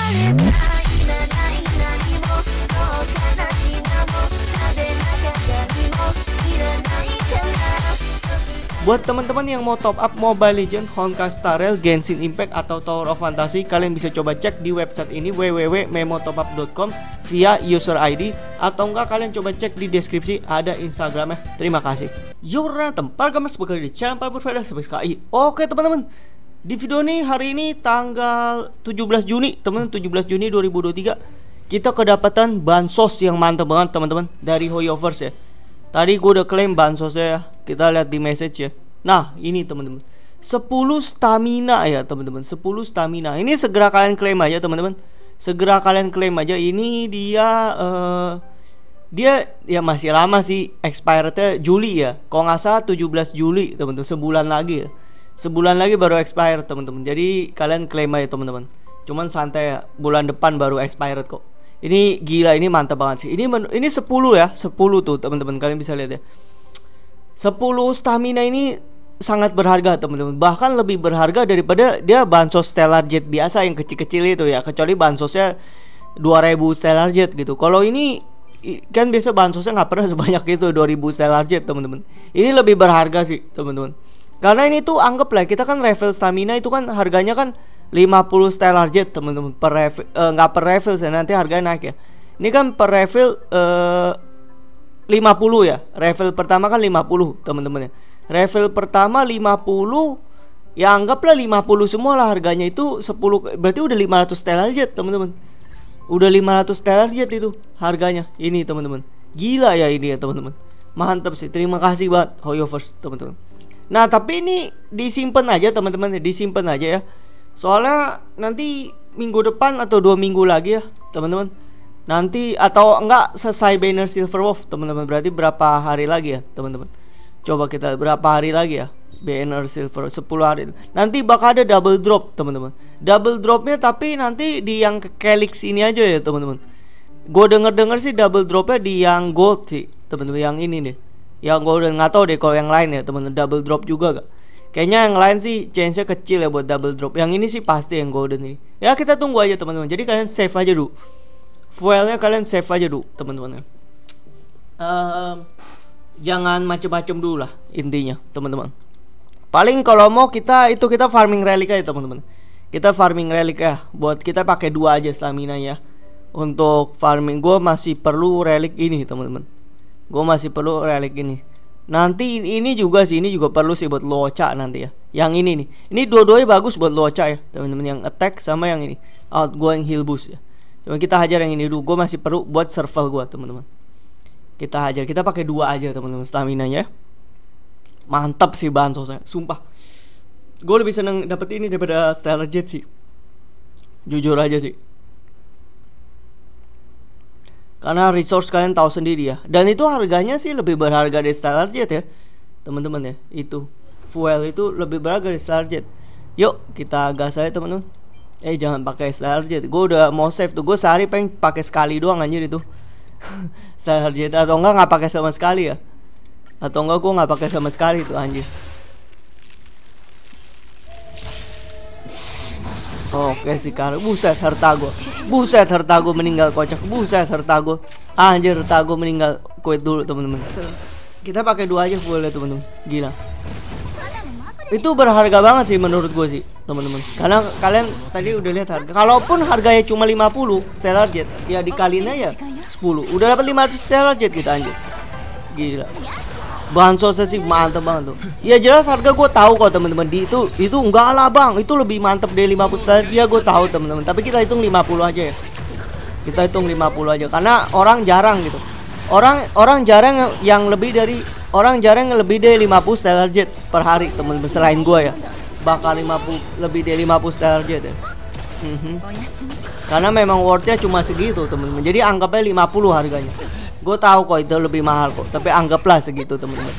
Buat teman-teman yang mau top up Mobile Legends, Honkai Star Rail, Genshin Impact atau Tower of Fantasy, kalian bisa coba cek di website ini www.memotopup.com via user ID, atau enggak kalian coba cek di deskripsi ada Instagramnya. Terima kasih. Yura tempat gamers bekerja di channel Pak Berbeda SPSKI. Oke teman-teman, di video ini hari ini tanggal 17 Juni, teman-teman, 17 Juni 2023, kita kedapatan bansos yang mantap banget teman-teman dari Hoyoverse ya. Tadi gue udah klaim bansosnya ya. Kita lihat di message ya. Nah ini teman-teman, 10 stamina ya teman-teman, 10 stamina. Ini segera kalian klaim aja teman-teman. Segera kalian klaim aja. Ini dia dia ya masih lama sih, expirednya Juli ya. Kalau nggak salah 17 Juli teman-teman, sebulan lagi ya. Sebulan lagi baru expire teman-teman. Jadi kalian klaim aja teman-teman. Cuman santai ya, bulan depan baru expired kok. Ini gila, ini mantap banget sih. Ini 10 ya, 10 tuh teman-teman, kalian bisa lihat ya. 10 stamina ini sangat berharga teman-teman. Bahkan lebih berharga daripada dia bansos Stellar Jet biasa yang kecil-kecil itu ya. Kecuali bansosnya 2000 Stellar Jet gitu. Kalau ini kan biasa bansosnya nggak pernah sebanyak itu, 2000 Stellar Jet teman-teman. Ini lebih berharga sih teman-teman. Karena ini tuh anggaplah kita kan refill stamina itu kan harganya kan 50 Stellar Jet teman-teman per refill, nggak per refill sih, nanti harganya naik ya. Ini kan per refill 50 ya. Refill pertama kan 50 teman-teman ya. Refill pertama 50, ya anggaplah 50 semua lah harganya, itu 10, berarti udah 500 Stellar Jet teman-teman. Udah 500 Stellar Jet itu harganya ini teman-teman. Gila ya ini ya teman-teman. Mantap sih. Terima kasih banget Hoyoverse teman-teman. Nah, tapi ini disimpan aja teman-teman, disimpan aja ya. Soalnya nanti minggu depan atau 2 minggu lagi ya teman-teman. Nanti atau enggak selesai banner Silver Wolf teman-teman. Berarti berapa hari lagi ya teman-teman? Coba kita berapa hari lagi ya banner Silver, 10 hari. Nanti bakal ada double drop teman-teman. Double dropnya tapi nanti di yang Calyx ini aja ya teman-teman. Gue denger sih double dropnya di yang gold sih teman-teman. Yang ini nih, yang gue udah nggak tahu deh kalau yang lain ya teman-teman. Double drop juga gak? Kayaknya yang lain sih chance-nya kecil ya buat double drop. Yang ini sih pasti yang golden ini. Ya kita tunggu aja teman-teman. Jadi kalian save aja dulu. Fuelnya kalian save aja dulu teman-teman. Jangan macem-macem dulu lah intinya teman-teman. Paling kalau mau kita farming relic aja teman-teman. Kita farming relic ya. Buat kita pakai 2 aja stamina ya. Untuk farming gue masih perlu relic ini teman-teman. Gue masih perlu relic ini. Nanti ini juga sih, ini juga perlu sih buat Luocha nanti ya. Yang ini nih. Ini dua-duanya bagus buat Luocha ya teman-teman. Yang attack sama yang ini outgoing heal boost ya. Cuma kita hajar yang ini dulu. Gue masih perlu buat survival gue teman-teman. Kita hajar, kita pakai 2 aja teman-teman stamina-nya. Mantap sih bansosnya, sumpah. Gue lebih seneng dapet ini daripada Stellar Jet sih. Jujur aja sih. Karena resource kalian tahu sendiri ya. Dan itu harganya sih lebih berharga dari Stellar Jet ya teman-teman ya. Itu fuel itu lebih berharga dari Stellar Jet. Yuk kita gas aja teman-teman. Jangan pakai Stellar Jet. Gue udah mau save tuh. Gue sehari pengen pakai sekali doang anjir itu. Stellar Jet atau enggak nggak pakai sama sekali ya. Atau enggak gue nggak pakai sama sekali tuh anjir. Oke sih karena buset harta gue. Buset harta gue meninggal kocak. Buset harta gue. Anjir harta gue meninggal. Quit dulu teman-teman. Kita pakai 2 aja fuelnya teman-teman. Gila. Itu berharga banget sih menurut gue sih teman-teman. Karena kalian tadi udah lihat harga. Kalaupun harganya cuma 50 Stellar Jet, ya dikaliin aja 10. Udah dapat 500 Stellar Jet kita anjir. Gila. Bansosnya sih mantep banget tuh. Ya jelas harga gue tahu kok teman-teman. Itu enggak lah bang. Itu lebih mantep dari 50 Stellar. Ya gue tahu teman-teman. Tapi kita hitung 50 aja ya. Kita hitung 50 aja karena orang jarang gitu. Orang jarang yang lebih dari 50 Stellar Jet per hari teman-teman selain gue ya. Bakal 50 lebih dari 50 Stellar Jet ya. Karena memang worthnya cuma segitu teman-teman. Jadi anggapnya 50 harganya. Gue tahu kok itu lebih mahal kok, tapi anggaplah segitu teman-teman.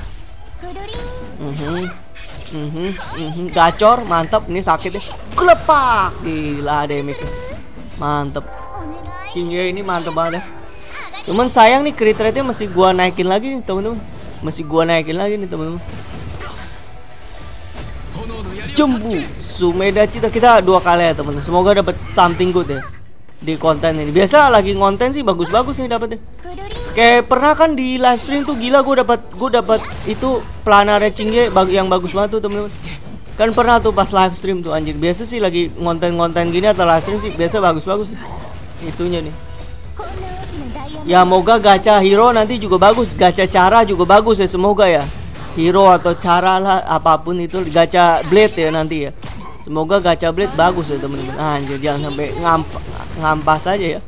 Gacor, mantap. Ini sakit ya. Klepak. Gila damage-nya. Mantep. Shinja ini mantep banget ya. Cuman sayang nih crit rate-nya masih gua naikin lagi nih teman-teman. Masih gua naikin lagi nih teman-teman. Jembus. Sumeda Cita, kita 2 kali ya teman. Semoga dapat something good ya di konten ini. Biasa lagi konten sih bagus-bagus nih dapetnya. Kayak pernah kan di live stream tuh gila, gue dapat itu Planare Chingye yang bagus banget tuh teman-teman. Kan pernah tuh pas live stream tuh anjir. Biasa sih lagi konten-konten gini atau live stream sih biasa bagus-bagus sih itunya nih. Ya moga gacha hero nanti juga bagus, gacha cara juga bagus ya, semoga ya. Hero atau cara lah apapun itu, gacha blade ya nanti ya. Semoga gacha blade bagus ya teman-teman. Anjir jangan sampai ngampas aja ya.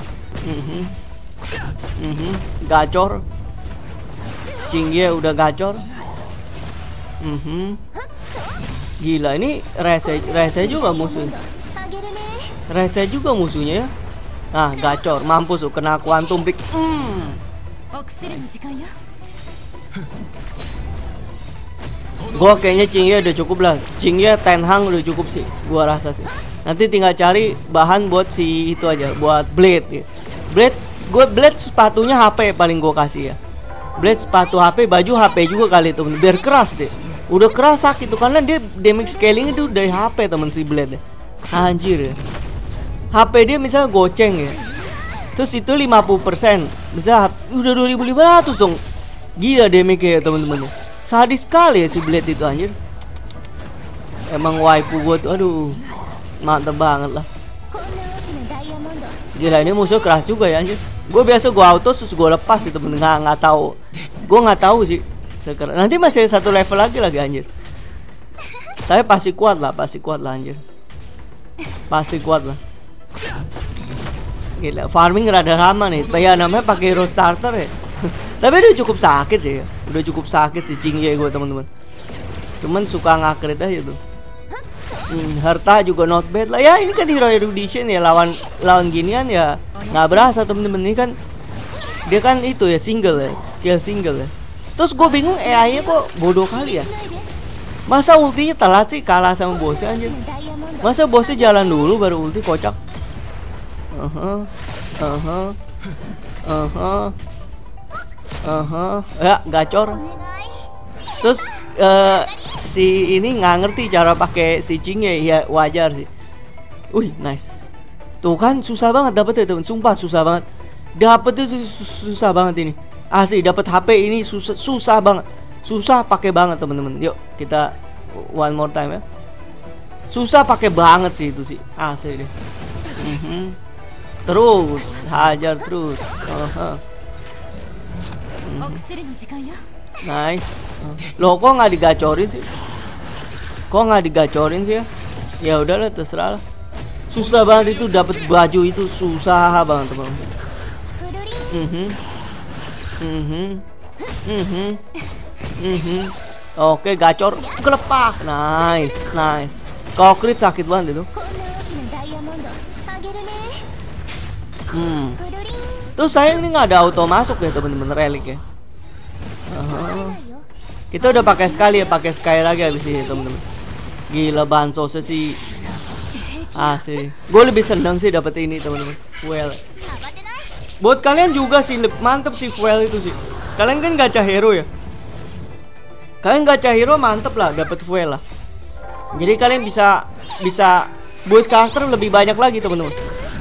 Gacor. Chingye udah gacor. Gila ini rese juga musuhnya. Rese juga musuhnya ya. Nah, gacor, mampus tuh kena quantum break. Gua kayaknya Chingye udah cukup lah. Chingye Tenhang udah cukup sih, gua rasa sih. Nanti tinggal cari bahan buat si itu aja, buat blade ya. Blade sepatunya HP paling gua kasih ya. Blade sepatu HP, baju HP juga kali tuh, biar keras deh. Udah keras sakit tuh karena dia damage scaling itu dari HP temen si blade ya. Anjir ya. HP dia misalnya goceng ya. Terus itu 50%. Bisa udah 2500 dong. Gila damage ya teman-teman. Sadis sekali ya si blade itu anjir. Emang waifu gua tuh aduh. Mantep banget lah. Gila ini musuh keras juga ya anjir. Gue biasa gue auto terus gue lepas itu nggak tahu. Gue nggak tahu sih. Sekarang nanti masih ada 1 level lagi anjir. Tapi pasti kuat lah anjir. Pasti kuat lah. Gila farming rada lama nih. Ya namanya pakai hero starter ya. Tapi udah cukup sakit sih ya. Udah cukup sakit sih Chingye gue teman-teman. Cuman suka ngakrit aja tuh. Harta juga not bad lah ya. Ini kan hero erudition ya, lawan ginian ya nggak berasa temen-temen. Ini kan dia kan itu ya single ya, skill single ya. Terus gue bingung AI-nya kok bodoh kali ya. Masa ultinya telat sih kalah sama bosnya anjir. Masa bosnya jalan dulu baru ulti, kocak. Ya gacor. Terus si ini nggak ngerti cara pakai si Chingye ya, wajar sih. Wih nice. Tuh kan susah banget dapet ya temen, sumpah susah banget. Dapet itu susah banget ini. Asli dapat HP ini susah banget. Susah pakai banget teman-teman. Yuk kita one more time ya. Susah pakai banget sih itu sih. Asli deh. Terus hajar terus. Nice. Loh kok nggak digacorin sih? Ya? Ya udahlah terserah lah. Susah banget itu dapat baju itu, susah banget teman-teman. Oke gacor, kelepak. Nice. Kalau crit sakit banget itu. Terus sayang ini nggak ada auto masuk ya teman-teman, relik ya. Kita udah pakai sekali lagi habis ini teman-teman. Gila bansosnya sih. Asli. Gue lebih seneng sih dapet ini teman-teman. Fuel. Buat kalian juga sih mantep sih fuel itu sih. Kalian kan gacha hero ya. Kalian gacha hero mantep lah dapet fuel lah. Jadi kalian bisa buat karakter lebih banyak lagi teman-teman.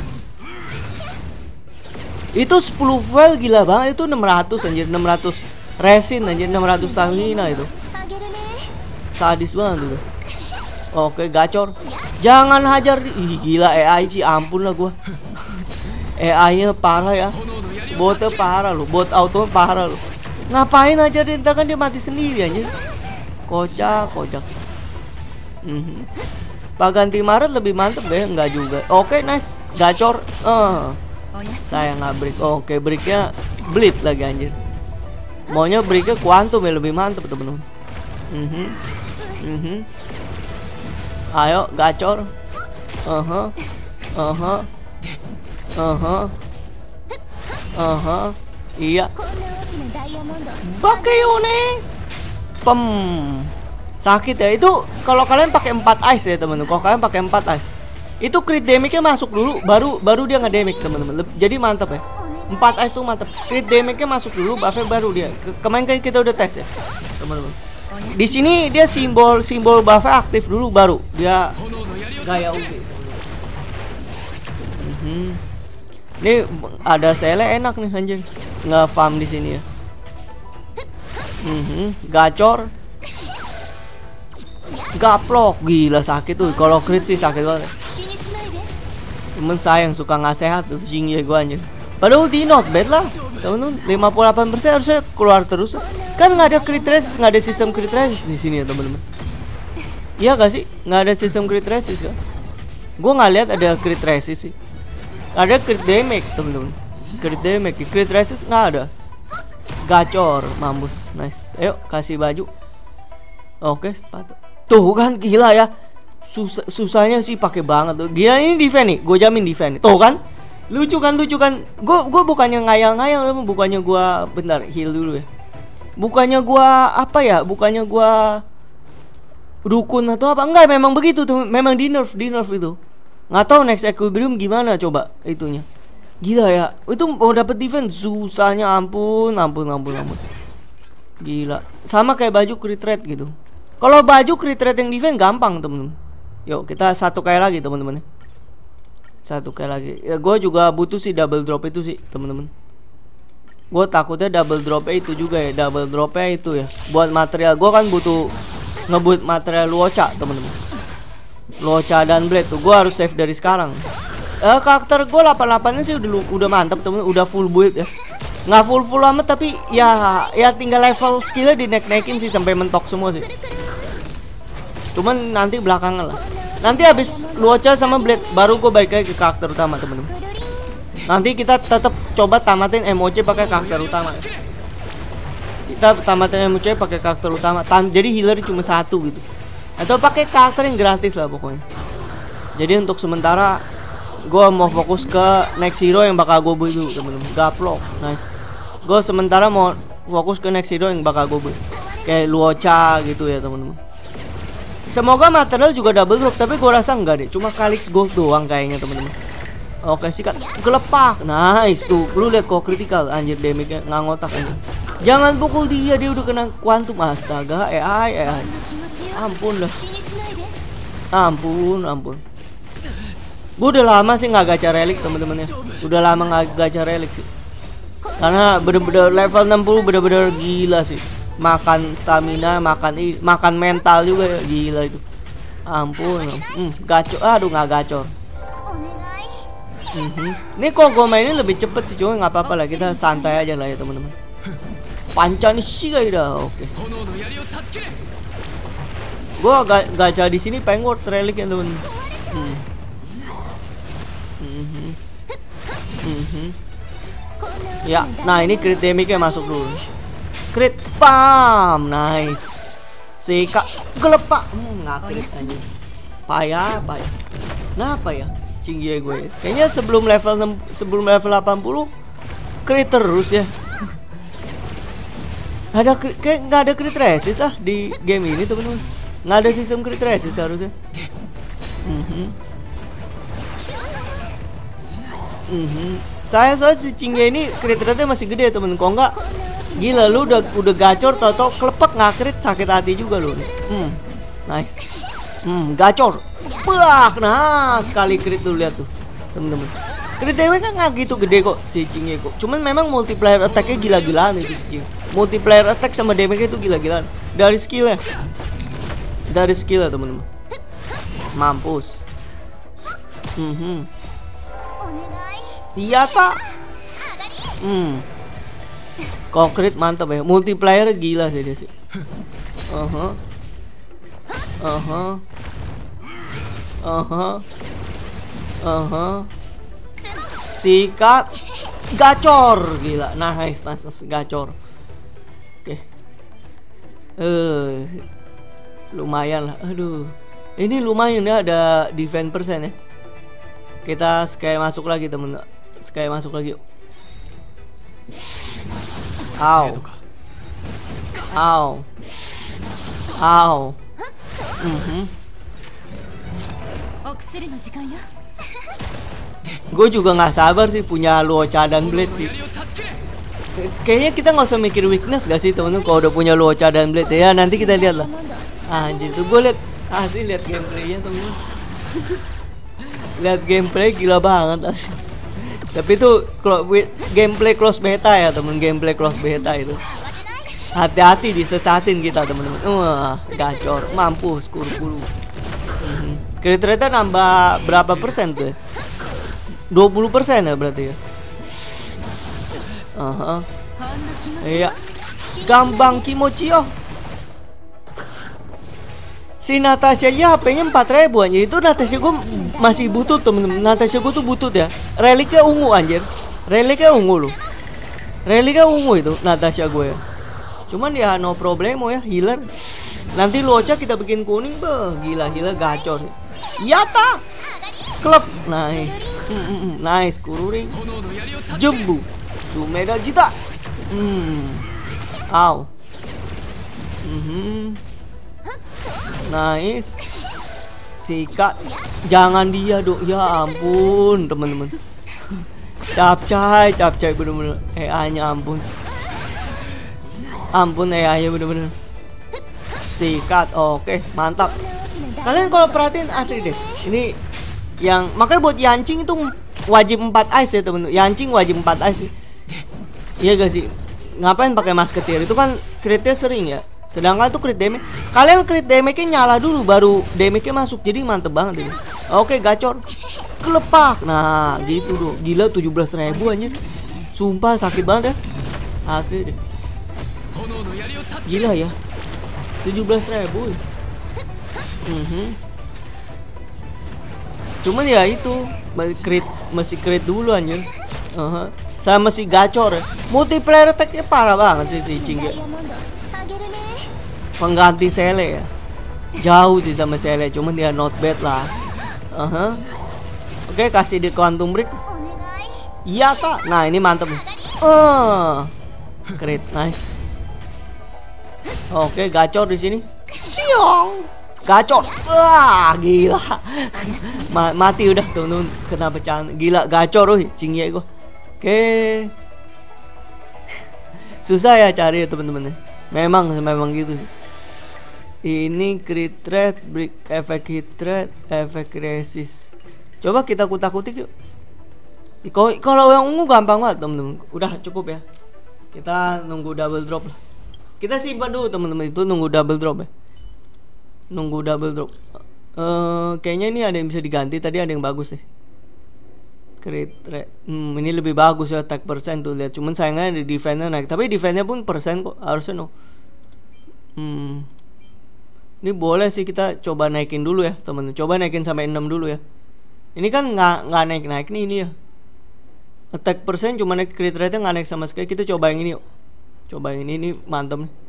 Itu 10 fuel gila banget, itu 600 anjir, 600 resin anjir, 600 stamina itu. Sadis banget tuh. Oke gacor. Jangan hajar. Ih gila AI sih, ampun lah gua. AI-nya parah ya. Botnya parah lu, bot auto parah lu. Ngapain aja dia, ntar kan dia mati sendiri anjir. Kocak. Pak ganti Maret lebih mantep deh, enggak juga. Oke nice, gacor. Saya nggak break. Oke breaknya bleed lagi anjir. Maunya breaknya quantum ya, lebih mantep temen-temen. Ayo gacor. Iya. Pakai Yone. Sakit ya itu kalau kalian pakai 4 ice ya teman-teman. Kalau kalian pakai 4 ice, itu crit damage-nya masuk dulu, baru dia nge-damage teman-teman. Jadi mantap ya. 4 ice tuh mantap. Crit damage-nya masuk dulu, baru dia. Kemarin kan kita udah tes ya teman-teman. Di sini dia simbol buff aktif dulu baru dia gaya ulti. Ini ada sele enak nih anjir. Nge-farm di sini ya. Gacor. Gaplok, gila sakit tuh. Kalau crit sih sakit banget. Cuman sayang suka nggak sehat tuh Xingye gua anjir. Padahal ulti not bad lah. Temen-temen 58% harusnya keluar terus. Kan nggak ada crit resist, nggak ada sistem crit resist di sini ya teman-teman. Iya gak sih? Nggak ada sistem crit resist kan? Gue nggak lihat ada crit resist sih. Ada crit damage teman-teman. Crit damage, crit resist nggak ada. Gacor, mampus, nice. Ayo kasih baju. Oke, sepatu. Tuh kan gila ya. Susahnya sih pakai banget tuh. Gila ini defend nih, gue jamin defend. Tuh kan? Lucu kan. Gue bukannya ngayal-ngayal, bukannya gue bentar heal dulu ya. Bukannya gue apa ya? Bukannya gue dukun atau apa? Enggak, memang begitu tuh. Memang di nerf itu. Nggak tahu next equilibrium gimana coba itunya. Gila ya. Itu mau dapet defense susahnya ampun. Gila. Sama kayak baju crit rate gitu. Kalau baju crit rate yang defense gampang, temen-temen. Yuk, kita satu kali lagi, temen-temen. Satu kali lagi. Ya, gue juga butuh sih double drop itu sih, temen-temen. Gue takutnya double dropnya itu juga ya. Double dropnya itu ya. Buat material. Gue kan butuh ngebut material Luocha, temen-temen. Luocha dan Blade tuh. Gue harus save dari sekarang. Karakter gue 88-nya sih udah mantap, temen-temen. Udah full build ya. Nggak full amat tapi ya tinggal level skillnya dinek-nekin sih sampai mentok semua sih. Cuman nanti belakangan lah. Nanti habis Luocha sama Blade baru gue balik lagi ke karakter utama, temen-temen. Nanti kita tetap coba tamatin MOC pakai karakter utama. Kita tamatin MOC pakai karakter utama. Jadi healer cuma satu gitu. Atau pakai karakter yang gratis lah pokoknya. Jadi untuk sementara gue mau fokus ke next hero yang bakal gue build dulu, temen-temen. Gaplok, nice. Gue sementara mau fokus ke next hero yang bakal gue build. Kayak Luocha gitu ya, temen-temen. Semoga material juga double drop, tapi gue rasa enggak deh. Cuma Calyx Gold doang kayaknya, temen-temen. Oke sih kan, gelepak, nice tuh. Lu lihat kok critical, anjir damage-nya nggak ngotak anjir. Jangan pukul dia udah kena quantum, astaga, AI. Ampun dah. Ampun. Gue udah lama sih nggak gacha relik, temen-temen ya. Udah lama nggak gacha relik sih. Karena bener-bener level 60 bener-bener gila sih. Makan stamina, makan mental juga ya, gila itu. Ampun. Gacor, aduh nggak gacor. Ini kok gue mainin lebih cepet sih, cuma nggak apa-apa lah, kita santai aja lah ya teman-teman. Panca nih sih dah, oke. Gue gacha di sini pengen world relic ya teman. Ya, nah ini crit damage-nya masuk dulu. Crit pam, nice. Sika gelepak, nggak crit aja. Payah. Kenapa ya? Cinggi gue. Kayaknya sebelum level 80 crit terus ya. Kayak nggak ada crit resist di game ini teman-teman. Nggak ada sistem crit resist harusnya. Soalnya si Cinggi ini crit rate-nya masih gede temen. Kok nggak gila lu udah gacor tau kelepek nggak crit, sakit hati juga lu. Nice. Gacor. Bah, nah sekali crit tuh, lihat tuh temen-temen. Crit damage kan nggak gitu gede kok si Cinggi kok. Cuman memang multiplayer attack-nya gila-gilaan itu si Cinggi. Multiplayer attack sama damage itu gila-gilaan. Dari skill ya temen-temen. Mampus. Iya tak. Konkret mantap ya. Multiplayer gila sih dia sih. Sikat gacor, gila. Nice gacor. Oke. Lumayan lah. Aduh. Ini lumayan ya, ada defense persen ya. Kita sekali masuk lagi temen. Sekali masuk lagi. Au. Gue juga nggak sabar sih punya Luocha dan Blade sih. Kayaknya kita nggak usah mikir weakness gak sih temen-temen, kalau udah punya Luocha dan Blade ya nanti kita lihat lah. Anjir tuh gue liat asli, lihat gameplaynya temen-temen. Lihat gameplay gila banget asli. Tapi itu gameplay close beta ya temen, gameplay close beta itu. Hati-hati disesatin kita temen-temen. Wah, gacor, mampus kuru-kuru. Crit rate nambah berapa persen tuh? 20% ya berarti ya. Iya. Gambang kimochi yo. Si Natasha nya HP-nya 4000 anjir. Itu Natasha gue masih butut temen-temen. Natasha gue tuh butut ya. Reliknya ungu anjir. Reliknya ungu loh. Reliknya ungu itu Natasha gue ya. Cuman ya no problemo ya, healer. Nanti Luocha kita bikin kuning, gila gacor. Yata. Klub. Nice. Nice kururing. Jumbu. Sumeda Jita. Au. Nice. Sikat. Jangan dia dong. Ya ampun teman-teman. Capcay bener-bener. AI-nya ampun. Ampun AI-nya bener-bener. Sikat. Oke, mantap. Kalian kalau perhatiin asli deh. Ini yang makanya buat Yancing itu wajib 4 ice ya temen. Yancing wajib 4 ice sih. Iya gak sih? Ngapain pakai Musketeer? Itu kan critnya sering ya. Sedangkan tuh crit damage, kalian crit damage-nya nyala dulu baru damage-nya masuk. Jadi mantep banget ini. Oke, gacor. Kelepak. Nah, gitu doh. Gila 17.000 anjir. Sumpah sakit banget ya. Asli deh. Gila ya. 17.000. Cuman ya itu masih crit dulu anjir. Sama si gacor ya. Multiplayer attack-nya parah banget sih si Cing ya. Pengganti Sele ya. Jauh sih sama Sele, cuman dia not bad lah. Oke, kasih di Quantum Break. Iya kak. Nah ini mantep nih. Crit, nice. Oke, gacor di sini. Siong. Gacor. Wah, gila. Mati udah tuh kena pecahan. Gila gacor loh Cingye gua. Oke. Susah ya cari ya teman-teman. Memang gitu sih. Ini crit rate, break, efek hit rate, efek resist. Coba kita kutak-kutik yuk. Kalau yang ungu gampang banget teman-teman. Udah cukup ya. Kita nunggu double drop lah. Kita simpan dulu teman-teman, itu nunggu double drop ya. Nunggu double drop. Kayaknya ini ada yang bisa diganti. Tadi ada yang bagus deh. Crit rate. Ini lebih bagus ya, attack persen tuh lihat. Cuman sayangnya di defense-nya naik. Tapi defense-nya pun persen kok, harusnya no. Ini boleh sih kita coba naikin dulu ya teman-teman. Coba naikin sampai 6 dulu ya. Ini kan nggak naik nih ini ya. Attack persen cuma naik, crit rate-nya nggak naik sama sekali. Kita coba yang ini yuk. Coba yang ini mantap nih.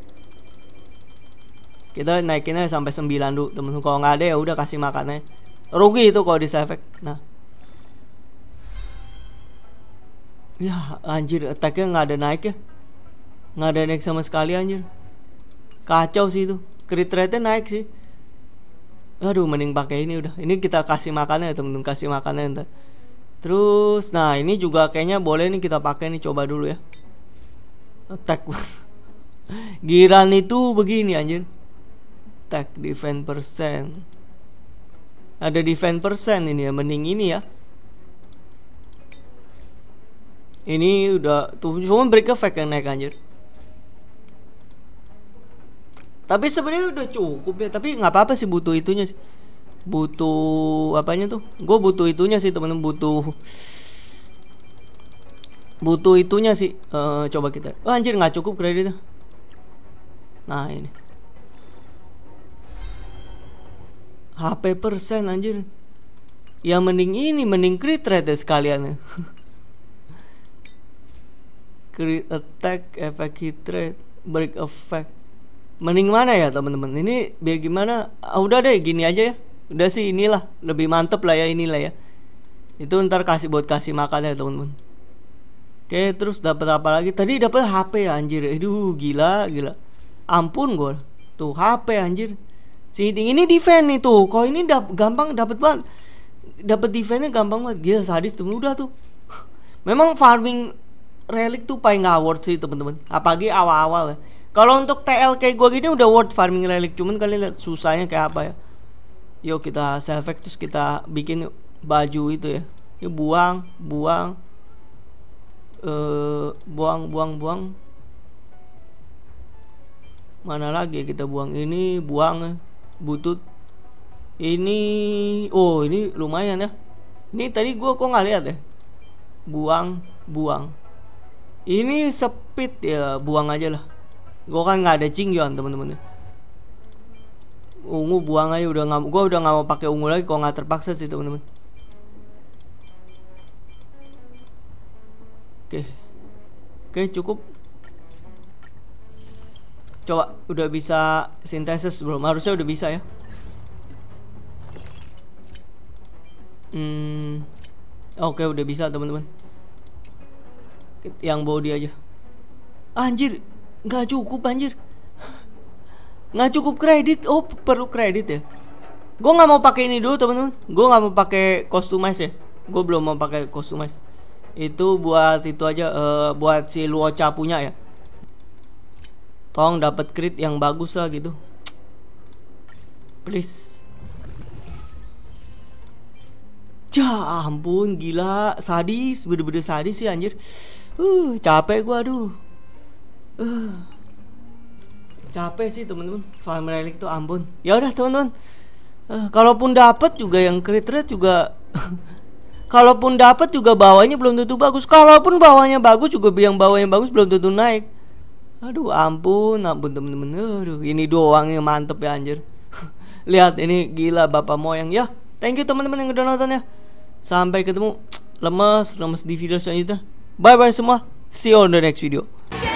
Kita naikinnya sampai 9 dulu temen. Kalau nggak ada ya udah kasih makannya. Rugi itu kalau bisa efek. Nah, ya anjir, attacknya nggak ada naik ya. Nggak ada naik sama sekali anjir. Kacau sih itu. Crit rate-nya naik sih. Aduh, mending pakai ini udah. Ini kita kasih makannya ya temen-temen, kasih makannya ntar. Terus, nah ini juga kayaknya boleh nih kita pakai nih, coba dulu ya. Attack. Giran itu begini anjir. Attack defense persen. Ada defense persen ini ya, mending ini ya. Ini udah tuh, cuma break effect yang naik anjir. Tapi sebenarnya udah cukup ya. Tapi nggak apa-apa sih, butuh itunya sih. Butuh apanya tuh? Gue butuh itunya sih temen-temen, butuh itunya sih. Coba kita. Oh anjir, nggak cukup kreditnya. Nah ini. HP persen anjir. Ya mending ini, mending crit rate sekalian ya. Crit attack, effect hit rate, break effect. Mending mana ya teman-teman? Ini biar gimana? Udah deh gini aja ya. Udah sih inilah, lebih mantep lah ya, inilah ya. Itu ntar kasih buat kasih makan ya teman-teman. Oke, terus dapat apa lagi? Tadi dapat HP ya anjir. Aduh, gila. Ampun gue. Tuh HP anjir. Si ini defense nih tuh. Kalau ini gampang dapat banget. Dapat defense-nya gampang banget. Gila sadis tuh. Udah tuh. Memang farming relik tuh paling nggak worth sih teman-teman, apalagi awal-awal ya. Kalau untuk TL kayak gue gini udah worth farming relik, cuman kalian lihat susahnya kayak apa ya. Yuk kita select terus kita bikin baju itu ya. Yuk buang. Buang. Mana lagi kita buang? Ini buang butut. Ini oh ini lumayan ya. Ini tadi gua kok nggak lihat ya. Buang. Ini speed ya, buang aja lah. Gua kan nggak ada cinggian teman-teman. Ungu buang aja, gua udah nggak mau pakai ungu lagi kalau nggak terpaksa sih teman-teman. Oke, cukup. Coba udah bisa sintesis belum? Harusnya udah bisa ya. Oke, udah bisa teman-teman. Yang body aja. Anjir, nggak cukup anjir. Nggak cukup kredit. Oh, perlu kredit ya. Gue nggak mau pakai ini dulu teman-teman. Gue nggak mau pakai customize ya. Gue belum mau pakai customize. Itu buat itu aja, buat si Luocha punya ya. Tolong dapat crit yang bagus lah gitu, please. Ya ampun, gila, sadis, bener-bener sadis sih anjir. Capek gua, aduh. Capek sih teman-teman, farm relic tuh ampun. Ya udah teman-teman. Kalaupun dapat juga yang crit rate juga kalaupun dapat juga bawahnya belum tentu bagus. Kalaupun bawahnya bagus juga yang bawahnya bagus belum tentu naik. Aduh ampun temen-temen. Aduh ini doang yang mantep ya anjir. Lihat ini gila bapak moyang ya. Thank you teman-teman yang udah nonton ya. Sampai ketemu lemes di video selanjutnya. Bye bye semua. See you on the next video.